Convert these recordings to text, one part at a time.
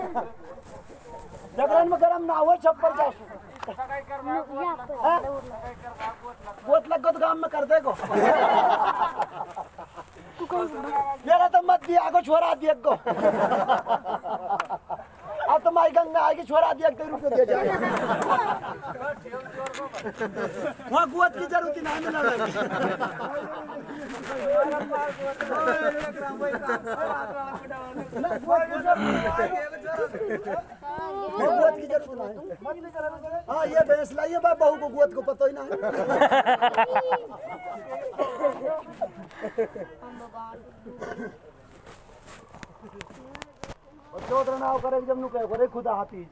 जगरन में गरम ना हो छप्पर जाओ बहुत लग तो काम में कर देगो मेरा तो मत दिया को छोरा दिया को अब तो माई गंगा आएगी छोरा दिया तो रुपये दे जाएगा वहाँ कुआत की जरूरत ही नहीं मिला कुआत की जरूरत नहीं। हाँ ये भैंस लाइए बहू को कुआत को पता ही नहीं। और चौधरा नाव करे जब नु कहे करे खुदा हाथी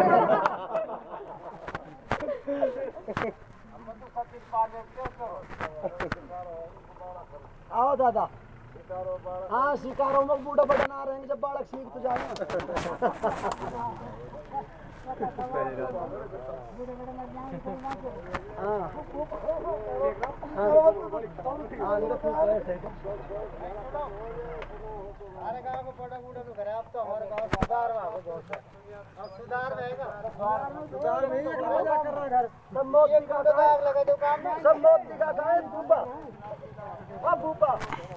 आओ दादा हाँ शिकारों में बूढ़ा बड़ा ना रहेंगे जब बालक सीख तो जाए हमारे गांव को बड़ा बूढ़ा तो खराब तो हमारे गांव सुधार में हो बहुत अब सुधार रहेगा सुधार में राजा कर रहा घर सब मोदी का काम लगा दो काम सब मोदी का काम बूबा अब बूबा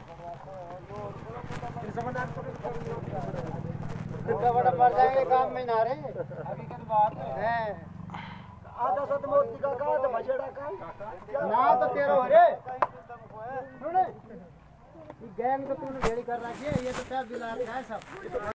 बड़ा मर जाएंगे काम में ना रहे अभी के बात है आधा सत मोदी का काम तो बजेड़ा का ना तो तेरा हो रे सुन गैंग तो तूने ढेरी कर रखी है ये तो सब दिला रखा है सब